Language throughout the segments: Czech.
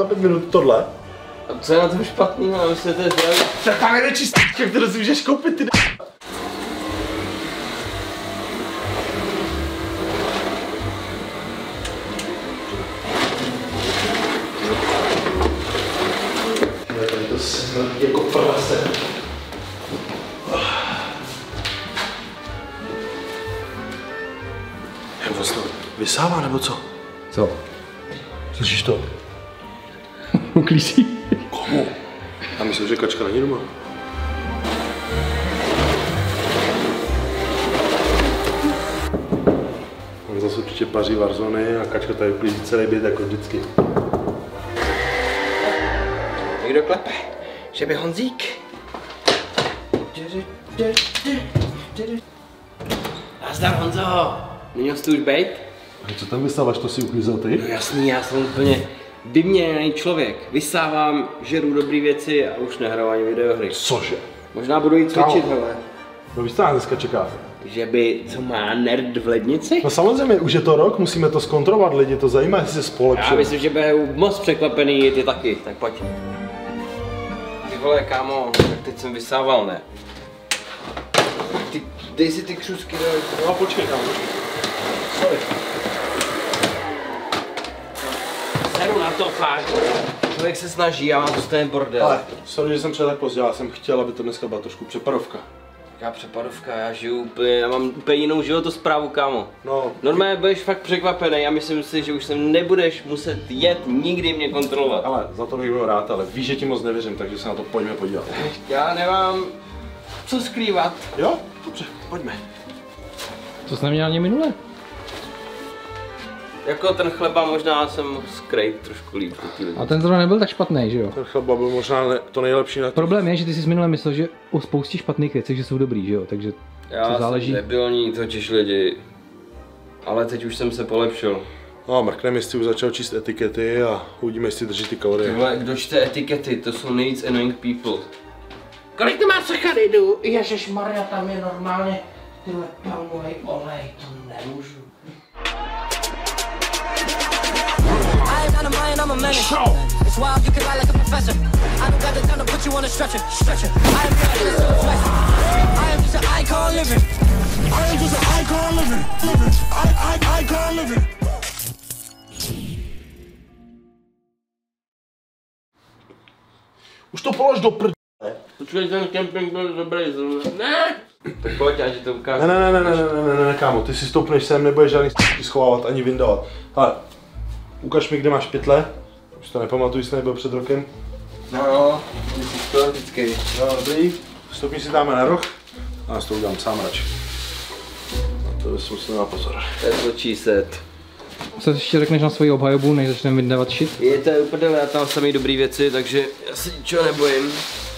za 5 minut tohle. A co je na tom špatný, no, myslím, že to je zdravý. Tak tam jde čistička, kterou si můžeš koupit, ty Tady to smrdí jako prase. Jak vlastně vysává, nebo co? Co? Slyšíš to? Uklízí. Komu? Já myslím, že kačka není doma. On zase určitě paří Warzony a kačka tady uklízí celý byt jako vždycky. Někdo klepe, že by Honzík. Nazdar Honzo, neměl jsi tu už bejt? A co tam vysáváš, to si uklízel ty? No jasný, já jsem úplně vyměněný člověk. Vysávám, žeru dobrý věci a už nehraju ani videohry. Cože? Možná budu jít cvičit, Kámo. hele. No víš, co nás dneska čeká? Že by, co má nerd v lednici? No samozřejmě, už je to rok, musíme to zkontrolovat, lidi to zajímá, jestli se Já spolepšil. myslím, že budou moc překvapený ty taky, tak pojď. Ty vole, kámo, tak teď jsem vysával, ne? Ty, dej si ty křusky, No počkej, kámo. sorry. Seru na to, fakt. Člověk se snaží a má to stejný bordel. Ale, sorry, že jsem přijel tak pozdě, já jsem chtěl, aby to dneska byla trošku přepadovka. Já přepadovka, já žiju úplně, já mám úplně jinou životosprávu, kámo. No. Normálně budeš fakt překvapený a myslím si, že už se nebudeš muset jet nikdy mě kontrolovat. Ale za to bych byl rád, ale víš, že ti moc nevěřím, takže se na to pojďme podívat. Já nemám co skrývat. Jo? Dobře, pojďme. Co jsi neměl ani minule? Jako ten chleba možná jsem mohl skrýt trošku líp. A ten zrovna nebyl tak špatný, že jo? Ten chleba byl možná to nejlepší na Problém je, že ty jsi minule myslel, že o spoustě špatných věcech, že jsou dobrý, že jo? Takže Já to záleží. jsem debilní totiž lidi. Ale teď už jsem se polepšil. No, mrkneme, jestli už začal číst etikety a uvidíme, jestli drží ty kalorie. Tyhle, kdo čte etikety, to jsou nejvíc annoying people. Kolik to má sacharidů? Ježišmarja, tam je normálně tyhle palmový olej, to nemůžu. I'm a menace. It's wild, you can lie like a professor. I don't got the time to put you on a stretcher. I am I am just an icon living. I am just an icon living. Icon living. Už to polož do prd... Počkej, ten camping byl dobrý zrovna. Ne! Tak pojď, já ti to ukážu. Ne, kámo, ty si stoupneš sem, nebudeš žádný schovávat ani vyndávat. Ale, ukaž mi, kde máš pytle. Už to nepamatuji, jestli nebyl před rokem. No, ty jsi to vždycky. No, dobrý. Stopni si dáme na roh a já to udělám sám radši. Na to si musím dát pozor. To je zločí set. Co ještě řekneš na svoji obhajobu, než začneme vydávat shit? Je to úplně, já tam samý dobrý věci, takže já se ničeho nebojím.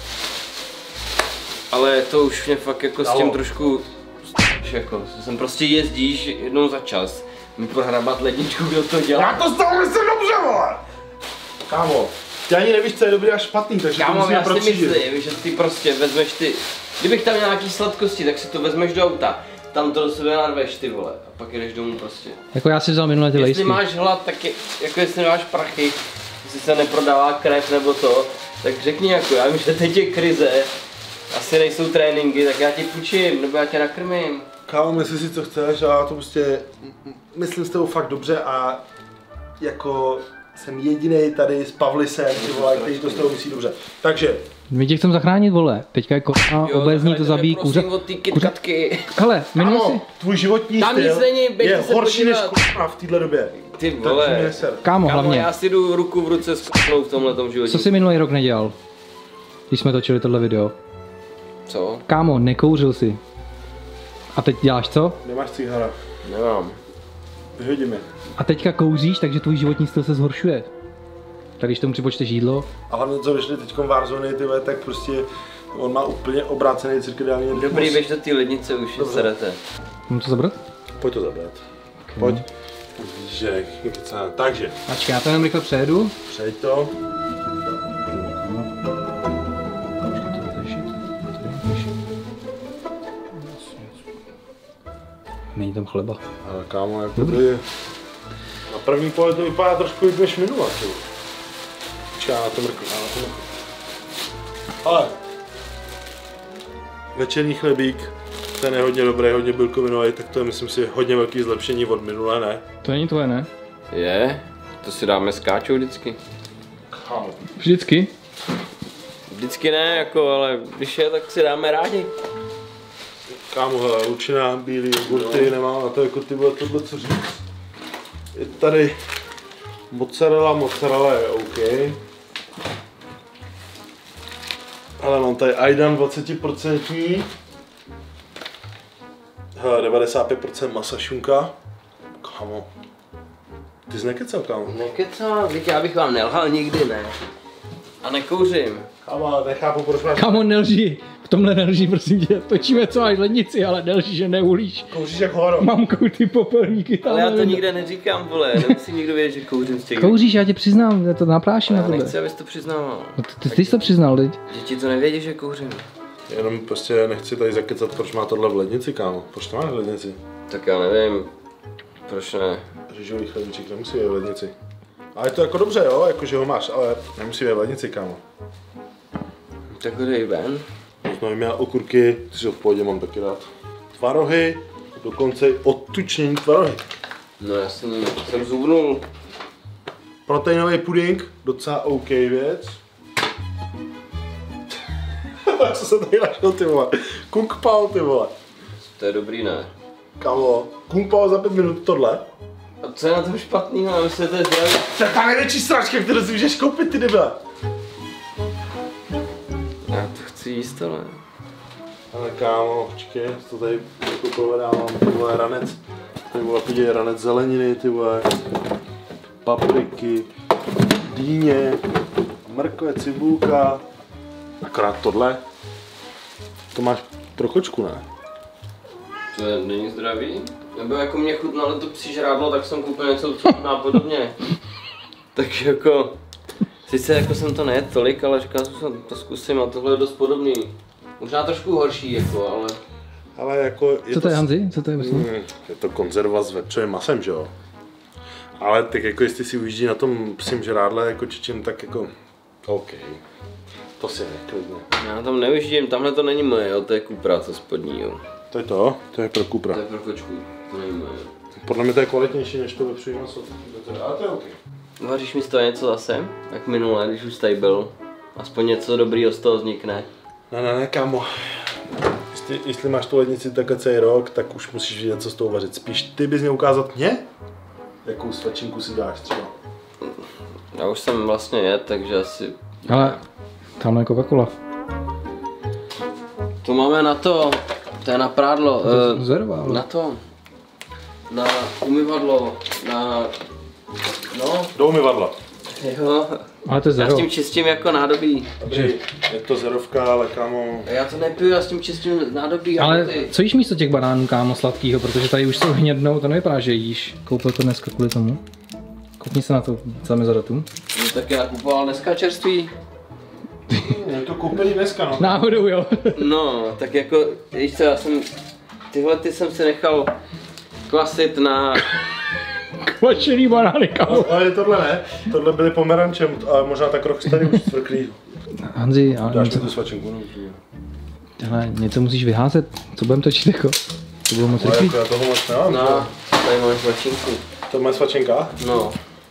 Ale to už mě fakt jako s tím trošku jako, jsem prostě jezdíš jednou za čas. Mi prohrabat ledničku, kdo to dělá. Já to z toho myslím dobře, vole! Kámo, ty ani nevíš, co je dobrý a špatný, takže to Kámo, musíme já si prostřížit. myslím, že ty prostě vezmeš ty, kdybych tam měl nějaký sladkosti, tak si to vezmeš do auta. Tam to do sebe narveš, ty vole, a pak jdeš domů prostě. Jako já si vzal minule ty Jestli lejsky. máš hlad, tak je, jako jestli nemáš prachy, jestli se neprodává krev nebo to, tak řekni jako, já vím, že teď je krize, asi nejsou tréninky, tak já ti půjčím, nebo já tě nakrmím. Kámo, myslí si, co chceš a já to prostě myslím s tebou fakt dobře a jako jsem jedinej tady s Pavlisem, ty vole, který to s tebou myslí dobře. Takže, My tě chcem zachránit, vole. Teďka je korona, obézní to zabíjí kuře. Prosím od ty KitKatky. Hele, minule si... kámo, tvůj životní Tam styl nic není, běžte je se horší než podívat. kurva v téhle době. Ty Takže vole. mě neser. Kámo, Kámo, hlavně. já si jdu ruku v ruce s k***ou v tomhletom životě. Co jsi minulý rok nedělal? Když jsme točili tohle video. Co? Kámo, nekouřil si. A teď děláš co? Nemáš cigara, Nemám. vyhodíme. A teďka kouříš, takže tvůj životní styl se zhoršuje. Tak když tomu připočteš jídlo, A hlavně co vyšly teďkom Warzony, ty vole, tak prostě on má úplně obrácený cirkadiální rytmus. Dobrý, běž do té lednice, už je serete. mám to zabrat? Pojď to zabrat. Okay. Pojď. Že, takže, Ačkej, já to jenom rychle přejedu. přejď to. Není tam chleba. Ale kámo, jako to je... Na první pohled to vypadá trošku líp než minule. Počkej, na to mrknu. Ale večerní chlebík, ten je hodně dobrý, hodně bílkovinový, tak to je, myslím si, hodně velký zlepšení od minulé, ne? To není tvoje, ne? Je? To si dáme s Káčou vždycky. Kámo. Vždycky? Vždycky ne, jako, ale když je, tak si dáme rádi. Kámo, hele, lučina, bílý jogurty, nemám na to jako ty tohle co říct. Je tady mozzarella je OK. Ale mám tady Ajdan 20%. Hele, 95% masa šunka. Kámo. Ty jsi nekecel, kámo? Nekecám, víte, já bych vám nelhal nikdy, ne. A nekouřím. Kámo, nechápu, proč máš... Kámo, nelži. V tomhle nelži, prosím tě. Točíme co máš lednici, ale nelži, že neulíš. Kouříš jak horo. Mám ty popelníky tam. Ale já to nikde neříkám, vole, nemusí nikdo vědět, že kouřím z těch. Kouříš, já tě přiznám, já to napráším na Já tebe. nechci, abys to přiznával. No, ty jsi to přiznal, teď. Děti to nevědí, že kouřím. Jenom prostě nechci tady zakecat, proč má tohle v lednici, kámo. Proč to máš v lednici? Tak já nevím, proč ne. Rýžový chlebíček nemusí být v lednici. Ale je to jako dobře, jo, jakože ho máš, ale nemusí být v lednici, kámo. Tak ho dej ven. Znamená měla okurky, ty v pohodě mám taky rád. Tvarohy, dokonce i odtučnění tvarohy. No jasně, jsem zubnul. Proteinový puding, docela OK věc. Co jsem tady našel, ty vole? Kung Pao, ty vole. To je dobrý, ne? Kámo, Kung Pao za 5 minut tohle. A co je na tom špatného? Já myslím, že to je zdravý. To je ta největší sračka, kterou si můžeš koupit, ty debile. Já to chci jíst, ale... Ale kámo, počkej, to tady jako povedávám, ty vole, ranec. Ty vole, podívej, ranec zeleniny, ty vole. Papriky, dýně, mrkve, cibulka. Akorát tohle. To máš pro kočku, ne? To není zdravý? Nebo jako mě chutnalo to psí žrádlo, tak jsem koupil něco, co chutná podobně. Tak jako... Sice jako jsem to nejedl tolik, ale říkal jsem, že to zkusím a tohle je dost podobný. Možná trošku horší jako, ale... Ale jako... Co to je, Hanzi? Co to je, vlastně? Je to konzerva s vepřovým masem, že jo? Ale tak jako jestli si ujíždí na tom psím žrádle jako čičem, tak jako... OK. To si neklidně. Já tam neujíždím, tamhle to není moje, jo, to je Cupra, to spodní, jo. To je pro Cupra. To je pro kočku, to není moje. Podle mě to je kvalitnější než to vepřový maso. Ale to je OK. Vaříš mi z toho něco zase? Jak minule, když už tady byl. Aspoň něco dobrýho z toho vznikne. Ne, kámo. Jestli máš tu lednici takhle celý rok, tak už musíš vědět, co s tou vařit. Spíš ty bys měl ukázat mě? Jakou svačinku si dáš třeba? Já už jsem vlastně jedl, takže asi... Ale tamhle je Coca-Cola. To máme na to je na prádlo. Zerva, ale. Na to. Na umyvadlo. Na... No. Do umyvadla. Jo. Ale to je Já zero. s tím čistím jako nádobí. Dobrý, je to zerovka, ale kámo... Já to nepiju, já s tím čistím nádobí. Ale jako ty. co jíš místo těch banánů, kámo, sladkýho, protože tady už jsou hnědnou, to nevypadá, že jíš. Koupil to dneska kvůli tomu. Koukni se na to sami za datum. No, tak já kupoval dneska čerství. Je to koupený dneska, no. Náhodou, jo. No, tak jako, víš co, já jsem, tyhle ty jsem si nechal kvasit na, Kvašený banány, kámo. Ale tohle ne, tohle byly pomerančem, ale možná tak rok starý už cvrklý. Hanzi, ale Dáš mi tu svačinku, no. hele, něco musíš vyházet, co budem točit jako? To bylo moc Ale rychlý. jako já toho moc nemám. no, tady máš vačinku. To je moje svačinka? No,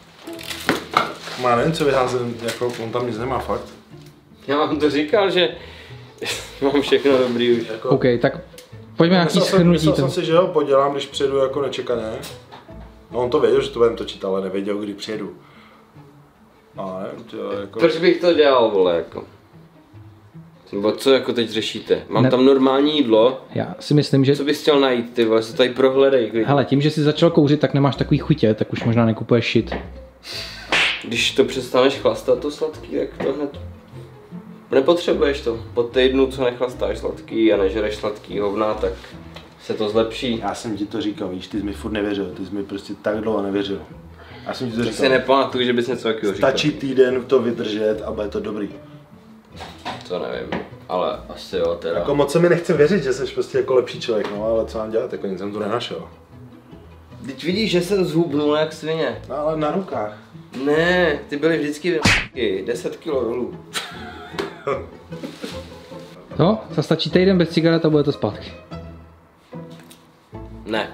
Má nevím, co vyházím, jako on tam nic nemá fakt. já vám to říkal, že mám všechno dobrý už. Jako, OK, tak pojďme nějaký schrnutí. Myslel jsem si, že ho podělám, když přijedu jako nečekaně. No on to věděl, že to budeme točit, ale nevěděl, kdy přijedu. Ale to jako... Proč bych to dělal, vole, jako? Nebo co jako teď řešíte? Mám Ne. tam normální jídlo, Já si myslím, že co bys chtěl najít, ty vole, se tady prohledej, klidně. hele, tím, že jsi začal kouřit, tak nemáš takový chutě, tak už možná nekupuješ shit. Když to přestaneš chlastat to sladký, tak to hned... Nepotřebuješ to. Po týdnu, co nechlastáš sladký a nežereš sladký hovna, tak se to zlepší. Já jsem ti to říkal, víš, ty jsi mi furt nevěřil, ty jsi mi prostě tak dlouho nevěřil. Já jsem ti to Tak si říkal. nepamatuju, že bys něco takového říkal. Stačí týden to vydržet a bude to dobrý. To nevím, ale asi jo teda. Jako moc se mi nechce věřit, že jsi prostě jako lepší člověk, no ale co mám dělat, jako nic jsem tu nenašel. Teď vidíš, že jsem zhubnul jak svině. No ale na rukách. Ne, ty byly vždycky 10 kg dolů. No, stačí týden bez cigaret a bude to zpátky. Ne.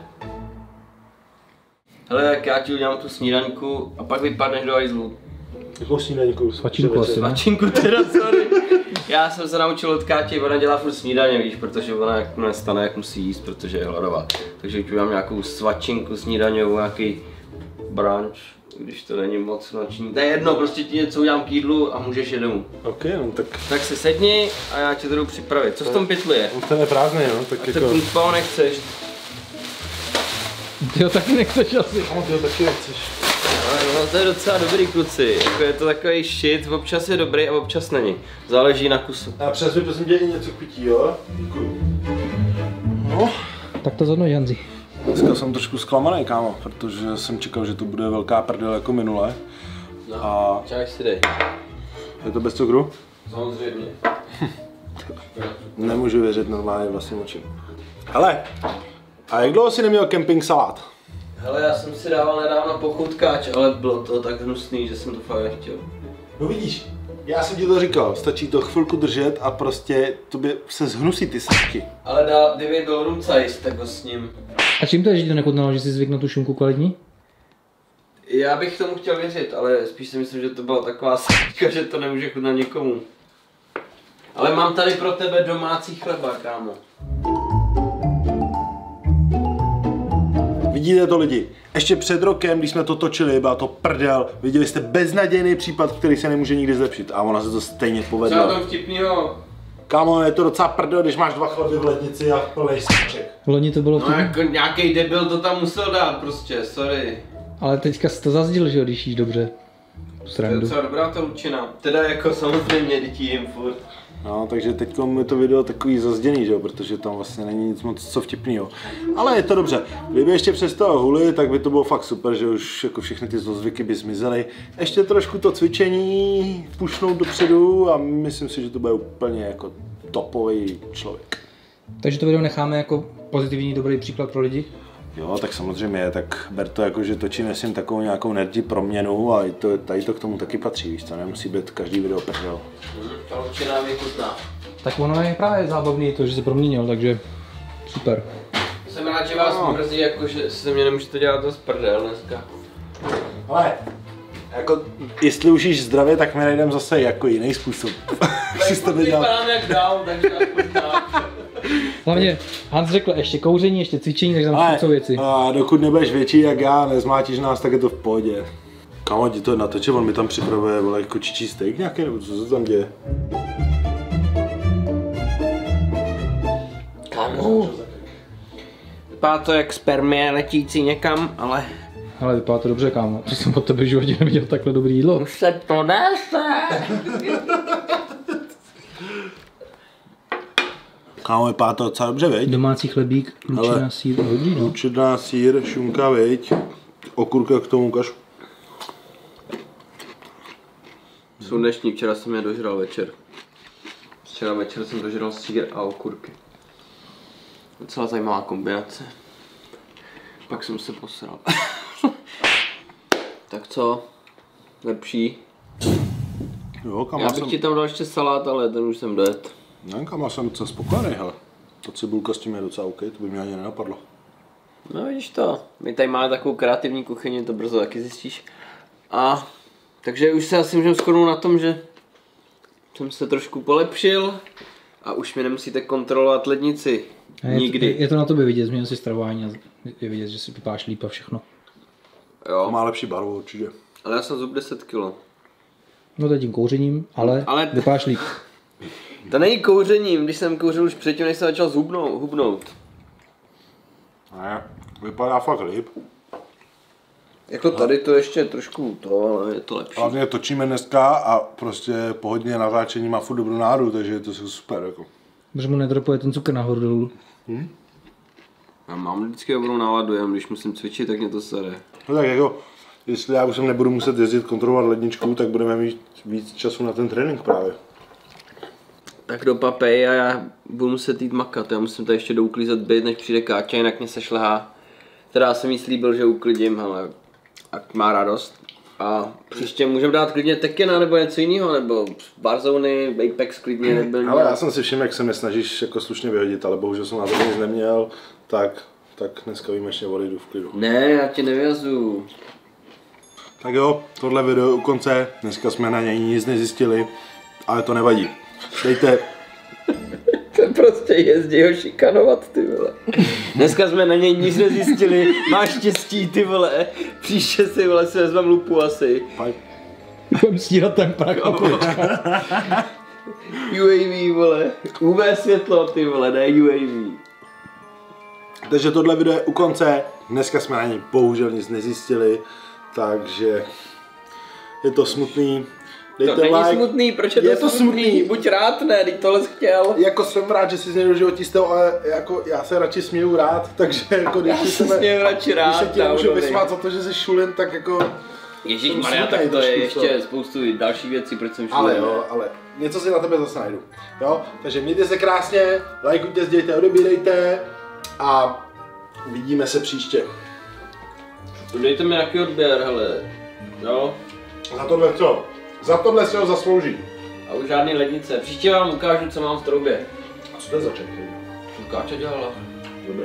Hele, jak já ti udělám tu snídaňku a pak vypadneš do hajzlu. Jakou snídaňku? Svačinku asi, ne? Svačinku teda, sorry. Já jsem se naučil od Káti, ona dělá furt snídaně, víš, protože ona jak nestane, jak musí jíst, protože je hladová. Takže už mám nějakou svačinku snídaňovou, nějaký brunch, když to není moc noční. To je jedno, prostě ti něco udělám k jídlu a můžeš jít domů. Ok, no tak... Tak si sedni a já tě to jdu připravit. Co v tom pytli je? On ten je prázdný, no, tak Ty jako... půl nechceš. Ty ho taky nechceš asi. No, ty ho taky nechceš. No to je docela dobrý, kluci. Jako je to takový shit, občas je dobrý a občas není. Záleží na kusu. A přes mi prosím tě i něco k pití, jo? Děkuju. No. Tak to zhodnoť, Hanzi. Dneska jsem trošku zklamaný, kámo, protože jsem čekal, že to bude velká prdel jako minule. No, a... čaj si dej. Je to bez cukru? Samozřejmě. Nemůžu věřit normálně vlastním očím. Hele, a jak dlouho jsi neměl kemping salát? Hele, já jsem si dával nedávno pochutkáč, ale bylo to tak hnusný, že jsem to fakt nechtěl. No vidíš, já jsem ti to říkal, stačí to chvilku držet a prostě tobě se zhnusí ty sačky. Ale kdyby byl rumcajs, tak ho s ním. A čím to je, že to nechutnalo, že si zvyknul tu šunku kvalitní? Já bych tomu chtěl věřit, ale spíš si myslím, že to byla taková sačka, že to nemůže chutnat nikomu. Ale mám tady pro tebe domácí chleba, kámo. Vidíte to lidi, ještě před rokem, když jsme to točili, byla to prdel, viděli jste beznadějný případ, který se nemůže nikdy zlepšit a ona se to stejně Co povedla. tam vtipnýho? Kámo, je to docela prdel, když máš 2 chleby v lednici a plnej saček. Loni to bylo No vtipný, jako nějaký debil to tam musel dát prostě, sorry. ale teďka jsi to zazdil, že jo, když jíš dobře. To je Srandu. docela dobrá ta lučina. Teda jako samozřejmě děti jim furt. No, takže teď je to video takový zazděný, že jo, protože tam vlastně není nic moc co vtipného. Ale je to dobře. Kdyby ještě přestalo hulit, tak by to bylo fakt super, že už jako všechny ty zlozvyky by zmizely. Ještě trošku to cvičení pušnout dopředu a myslím si, že to bude úplně jako topový člověk. Takže to video necháme jako pozitivní, dobrý příklad pro lidi. Jo, tak samozřejmě, tak ber to jako, že točíme si takovou nějakou nerdi proměnu a tady to k tomu taky patří, víš co, nemusí být každý video prdel. Ta lučina mi chutná. Tak ono je právě zábavný to, že se proměnil, takže super. Jsem rád, že vás mrzí, jako že se mě nemůžete dělat to z prdel dneska. Ale, jako, jestli už jíš zdravě, tak my najdeme zase jako jiný způsob. Vypadám jak dál, takže aspoň tak. Hlavně Hans řekl ještě kouření, ještě cvičení, takže tam jsou věci. A dokud nebudeš větší jak já, nezmátíš nás, tak je to v pohodě. Kámo, ti to natočil, on mi tam připravuje vole, kočičí steak nějaký, nebo co se tam děje? Kámo. Vypadá to jak spermie letící někam, ale... Ale vypadá to dobře, kámo. Protože jsem od tebe v životě neviděl takhle dobrý jídlo. Už se to nese. Kámo, vypadá to docela dobře, veď? Domácí chlebík, lučina, sír, dobrý, no. Lučina, sír, šunka, veď? Okurka k tomu kašu. Jsou dnešní, včera jsem je dožral večer. Včera večer jsem dožral sír a okurky. Docela zajímavá kombinace. Pak jsem se posral. Tak co? Lepší? Jo, kámo, Já bych ti tam dal ještě salát, ale ten už jsem dojet. Ne, kámo, jsem docela spokojený, hele. Ta cibulka s tím je docela OK, to by mě ani nenapadlo. No vidíš to, my tady máme takovou kreativní kuchyni, to brzo taky zjistíš. A takže už se asi můžeme shodnout na tom, že jsem se trošku polepšil a už mi nemusíte kontrolovat lednici. Nikdy. Je to na tobě vidět, změnil si stravování a je vidět, že si vypáš líp a všechno. Jo, Má lepší barvu určitě. ale já jsem zub 10 kg. No to je tím kouřením, ale vypáš líp. To není kouřením, když jsem kouřil už předtím, než jsem začal hubnout. Ne, vypadá fakt líp. Jako tady to ještě trošku to, ale je to lepší. Hlavně točíme dneska a prostě po hodně natáčení má furt dobrou náladu, takže je to super jako. Protože mu nedropuje ten cukr nahoru dolů. Já mám vždycky dobrou náladu, jenom když musím cvičit, tak mě to sere. No tak jako, jestli já už sem nebudu muset jezdit kontrolovat ledničku, tak budeme mít víc času na ten trénink právě. Tak do papej a já budu muset jít makat, já musím tady ještě douklízet byt, než přijde Káťa, jinak mě se šlehá. Teda jsem jí slíbil, že uklidím, ale ať má radost. A příště můžeme dát klidně Tekena nebo něco jiného, nebo Warzone, Apex klidně nebyl. Ale já jsem si všiml, jak se mě snažíš jako slušně vyhodit, ale bohužel jsem na to nic neměl, tak dneska výjimečně odejdu v klidu. Ne, já tě nevyhazuju. Tak jo, tohle video u konce, dneska jsme na něj nic nezjistili, ale to nevadí. Dejte... To prostě jezdí ho šikanovat, ty vole. Dneska jsme na něj nic nezjistili, máš štěstí, ty vole. Příště si, vole, si vezmem lupu asi. Budem stírat ten prach. UAV, vole. UV světlo, ty vole, ne UAV. Takže tohle video je u konce, dneska jsme na něj bohužel nic nezjistili, takže je to smutný. Dejte to není like. smutný, proč je to smutný? Buď rád, ne, teď tohle jsi chtěl. Jako jsem rád, že jsi z něj do životí stěl, ale jako já se radši směju rád, takže jako Já se směju radši rád. Když se tě můžu vysmát za to, že jsi šulin, tak jako... Ježišmarja, tak to je ještě spoustu další věcí, proč jsem šulin. Ale jo, ale něco si na tebe zase najdu. Jo, takže mějte se krásně, lajkujte, sdělejte, odebírejte a vidíme se příště. Dejte mi nějaký odběr, hele. Jo. Za tohle co? Za tohle si ho zaslouží. A už žádný lednice. Příště vám ukážu, co mám v troubě. A co to je za čeky? Káča dělala. Dobrý.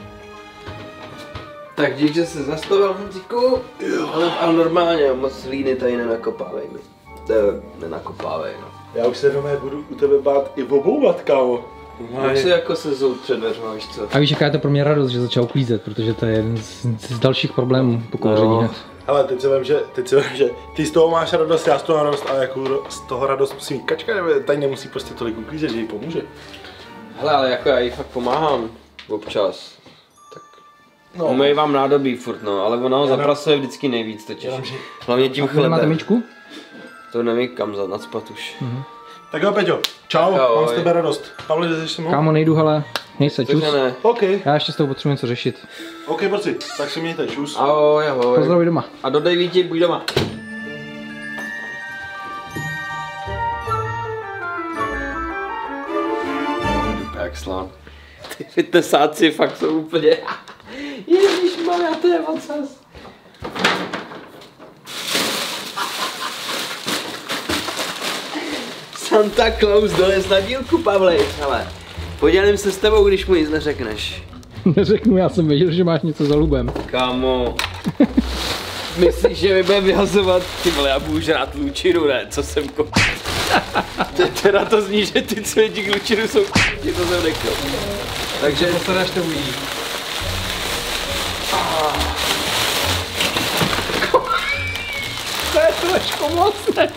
Tak díky, že se zastavil, Honzíku. Ale normálně, moc líny tady nenakopávej mi. Nenakopávej, no. Já už se doma budu u tebe bát i obouvat, kámo. Tak si jako se zout před dveřma, víš co? A víš, jaká je to pro mě radost, že začal uklízet, protože to je jeden z dalších problémů po kouření hned. Hele, teď si vím, že ty z toho máš radost, já z toho radost, ale jako z toho radost musí mít Kačka, nebo tady nemusí prostě tolik uklízet, že jí pomůže. Hele, ale jako já jí fakt pomáhám občas. Tak umej vám nádobí furt, no, ale ona ho zapracuje vždycky nejvíc totiž. Hlavně tím Máte chlebem. myčku? To nevím kam nacpat už. Tak jo, Peťo, čau, Tak mám z tebe radost. Pavle, jdeš se mnou? Kámo, nejdu, hele, nej se, čus. Takže ne. OK, Já ještě s tou potřebuji něco řešit. OK, borci, tak si mějte, čus. Ahoj, ahoj. Pozdravuj doma. A dodej Víti, buď doma. Jak slán. Ty fitnessáci fakt jsou úplně... Ježišmarja, to je ocas. Santa Claus dolez na dílku, Pavlej, hele. Podělím se s tebou, když mu nic neřekneš. Neřeknu, já jsem věděl, že máš něco za lubem. Kámo. Myslíš, že mi budeme vyhazovat? Ty vole, já budu žrát lučinu, ne? Co jsem teda to zní, že ty cvětík lučinu jsou ti to jsem řekl. Takže Postaráš to uvidí. To je trošku moc, ne?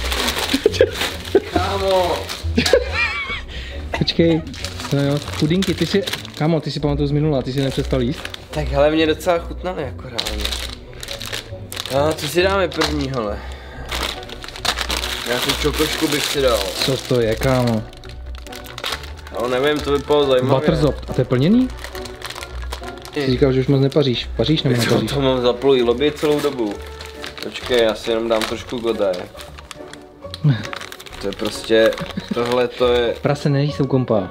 kámo. Počkej, no jo, pudinky, kámo, ty si pamatuju z minula, ty si nepřestal jíst? Tak hele, mě docela chutnaly jako reálně. A co si dáme první, hele? Nějakou čokošku bych si dal. Co to je, kámo? Ale nevím, to vypadalo zajímavě. Waterzop, a to je plněný? Jsi říkal, že už moc nepaříš. Paříš nebo nepaříš? To mám zaplý lobby celou dobu. Počkej, já si jenom dám trošku godaj. To je prostě, tohle to je... Prase nejí se u kompa.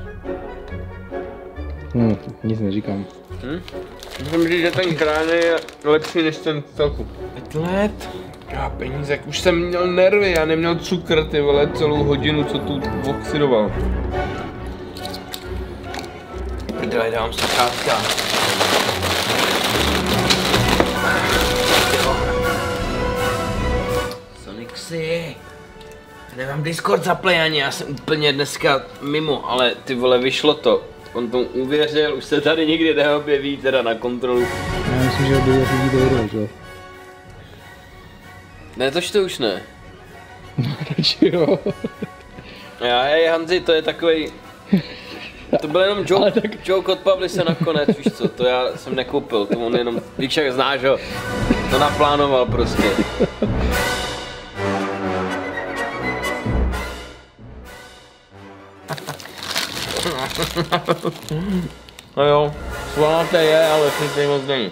Nic neříkám. Musím říct, že ten krán je lepší než ten celku. 5 let? Já peníze, jak už jsem měl nervy, já neměl cukr, ty vole, celou hodinu, co tu oxidoval. Prdele, dávám sluchátka. Sonixy. Nemám Discord zaplay ani, já jsem úplně dneska mimo, ale ty vole, vyšlo to. On tomu uvěřil, už se tady nikdy neobjeví teda na kontrolu. Já myslím, že objeví jako to video, že jo? Ne, tož to už ne. Takže jo. Já, hej Hanzi, to je takovej... To byl jenom joke od Pavlise nakonec, víš co, to já jsem nekoupil, to on jenom, víš jak znáš ho, to naplánoval prostě. No jo, slanáté je, ale nic moc není.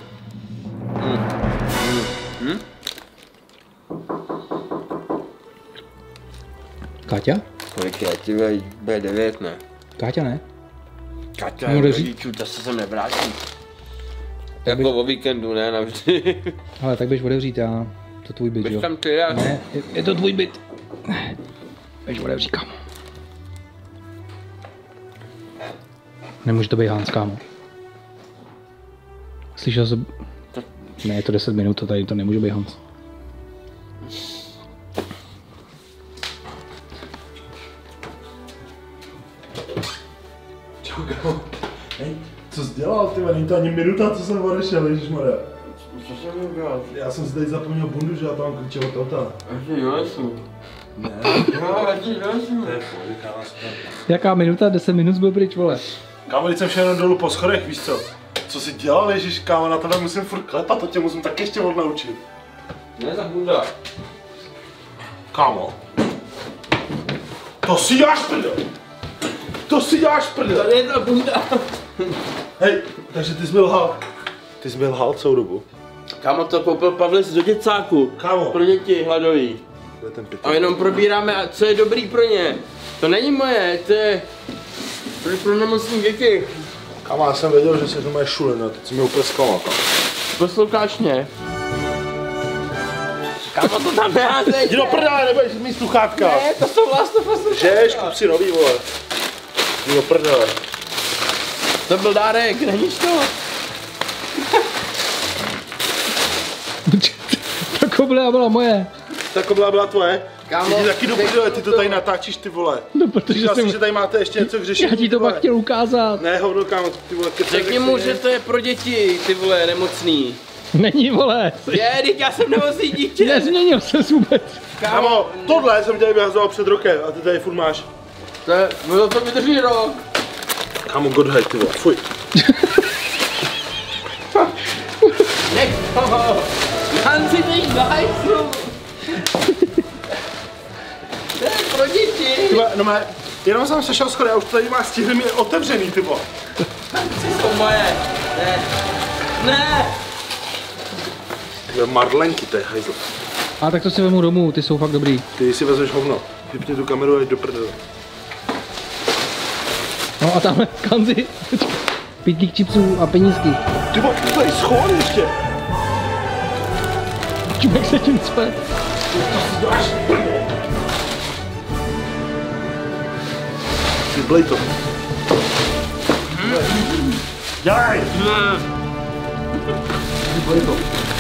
Káťa? Kolik je ti B9, ne? Káťa ne? Kaťa je rodičů, to se sem nevrátí. Jako o víkendu, ne navždy. Ale tak běž odevřít, já To tvůj byt, jo? Tam ty, já... Ne, je to tvůj byt. Běž otevří, kámo. Nemůže to být Hans, kámo. Slyšel jsi... Ne, je to 10 minut, to tady to nemůže být Hans. Čau, kámo. Hej, co jsi dělal, ty? Není to ani minuta, co jsem odešel, ježišmarja. Co jsem udělal? Já jsem si tady zapomněl bundu, že já tam klíče od auta. Ještě donesu. Ne. Jo, ještě donesu. To je pohodě, kámo. Jaká minuta? 10 minut byl pryč, vole. Kámo, teď jsem šel jenom dolů po schodech, víš co? Co jsi dělal, ježiš, kámo, na tebe musím furt klepat, to tě musím tak ještě odnaučit. Ne za bunda. Kámo. To si děláš prdel. To si děláš prdel. Tady je ta bunda. Hej, takže ty jsi byl lhal. Ty jsi byl lhal celou dobu. Kámo, to koupil Pavlis do děcáku. Kámo. Pro děti hladový. To je ten pytel. A jenom probíráme, co je dobrý pro ně. To není moje, to je pro nemocný děti. Kámo, já jsem věděl, že jsi to moje šulina, teď jsi mě úplně zklamal, kámo. Posloucháš mě? Kámo, to tam neházej. Jdi do prdele, nebudeš mít sluchátka. Ne, to jsou Last of Us sluchátka. Žeš, kup si nový, vole. Jdi do prdele. To byl dárek, neníš to? Ta koble byla moje. Ta kobla byla tvoje? Kámo, Jdi taky do prdele, ty to tady natáčíš, ty vole. No, protože Říkal jsem... jsi, že tady máte ještě něco k řešení. Já ti to vole. pak chtěl ukázat. Ne, hovno, kámo, ty vole, řekni mu, že to je pro děti, ty vole, nemocný. Není, vole. Je, teď já jsem nemocný dítě. Nezměnil se vůbec. Kámo, tohle jsem tady vyhazoval před rokem a ty tady furt máš. No to vydrží rok. Kámo, Godhead, ty vole, fuj. Nech toho. Hanci, teď hajslu. To je pro děti. Ty vole, no mé, jenom jsem sešel schody a už to tady má stihli mi otevřený, ty vole. Hanci jsou moje. Ne. Ne. Ty vole, marlenky, to je hajzl. A tak to si vemu domů, ty jsou fakt dobrý. Ty si vezmeš hovno. Vypni tu kameru a jď do prdele. No a tamhle kanzi. Pitlík čipsů a penízky. Ty vole, ty tady schod ještě. Čumek se tím cpe. Ty blej to. Dělej! Ty blej to.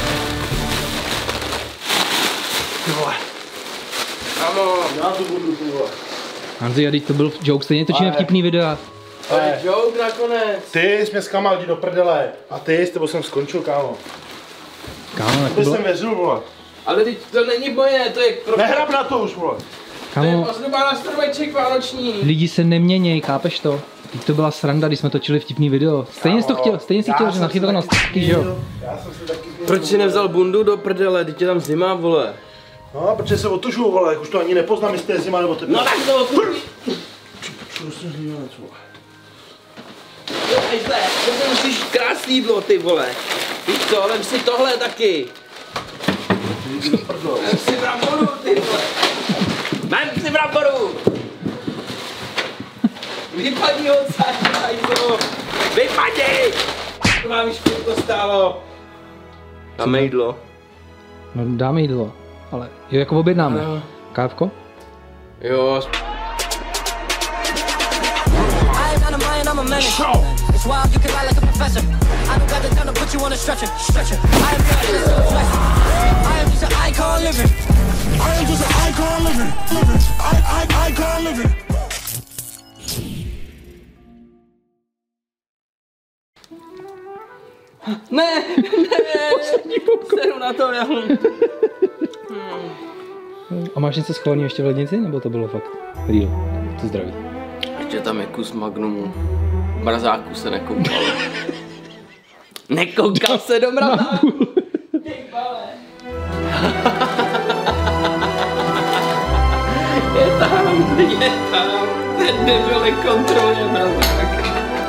Ty vole. Kámo. Já to budu, ty vole. Hanzi, a teď to byl joke, stejně točíme vtipný videa. To je joke nakonec. Ty jsi mě zklamal, jdi do prdele. A ty, s tebou jsem skončil, kámo. Kámo, jak to Ty bylo? jsem věřil, vole. Ale teď to není moje, to je pro... Nehrab na to už, vole. To je Kámo, ozdoba na stromeček vánoční. lidi se neměněj, chápeš to? Teď to byla sranda, když jsme točili vtipný video. Stejně jsi to chtěl, stejně si chtěl, že na chytrnost, taky, že jo? Já jsem si taky... Proč jsi nevzal bundu do prdele, teď je tam zima, vole. No, protože se otočuju, vole, jak už to ani nepoznám, jestli je zima nebo tebe. No tak to otuží. Prostě zlívanec, vole. To musíš krásný jídlo, ty vole. Víš co, vem si tohle taky. Vem si bramboru, ty vole. Vem si bramboru. Vypadni odsaď, hajzo. Vypadni. Mám špůl to stálo. Dáme jídlo. No dáme jídlo, ale jo, jako objednáme. No. Kávko? Jo. I ain't out of mind, I'm a menace. It's wild, you can lie like a professor. I don't got the time to put you on a stretcher. Stretcher. I am your innocent twice. I am just an icon living. I am just an icon living. Icon living. Ne, seru na to, já. A máš něco schválného ještě v lednici, nebo to bylo fakt real? To zdraví. Ještě tam je kus magnumu. V mrazáku se nekoukal. Nekoukal se do mrazáku. Ty vole. Je tam. Ten debil kontroluje mrazák.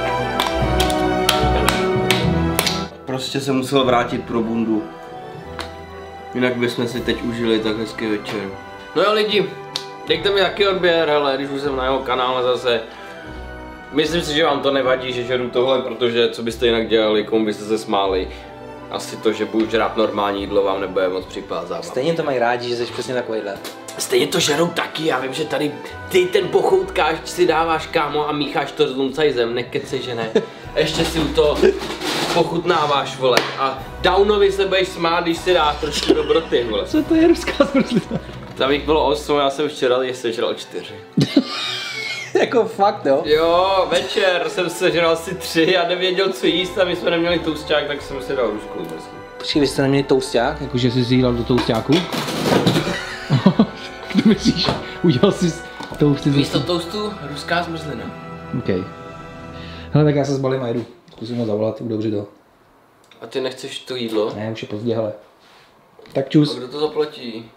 Prostě se musel vrátit pro bundu. Jinak bychom si teď užili tak hezký večer. No jo lidi, dejte mi taky odběr, hele, když už jsem na jeho kanále zase. Myslím si, že vám to nevadí, že žeru tohle, protože co byste jinak dělali, komu byste se smáli. Asi to, že budu žrát normální jídlo, vám nebude moc připadat zábava. Stejně to mají rádi, že jsi přesně takovýhle. Stejně to žerou taky, já vím, že tady ty ten pochoutkáš, si dáváš kámo a mícháš to s lumcajzem, nekeci, že ne. Ještě si u toho pochutnáváš, vole. A Downovi se budeš smát, když si dá trošku dobroty, vole. Co to je ruská zmrzlina? Tam jich bylo 8, já jsem včera sežral 4. Jako fakt, jo? Jo, večer jsem sežral asi 3 a nevěděl, co jíst a my jsme neměli tousták, tak jsem si dal ruskou zmrzlinu. Počkej, vy jste neměli tousták? Jakože jsi jídal do toustáku? Kdo myslíš? Udělal jsi tousty? Místo toustu ruská zmrzlina. OK. Hele, tak já se zbalím a jedu. Zkusím ho zavolat, udobřit ho. A ty nechceš to jídlo? Ne, už je pozdě, hele. Tak čus. A kdo to zaplatí?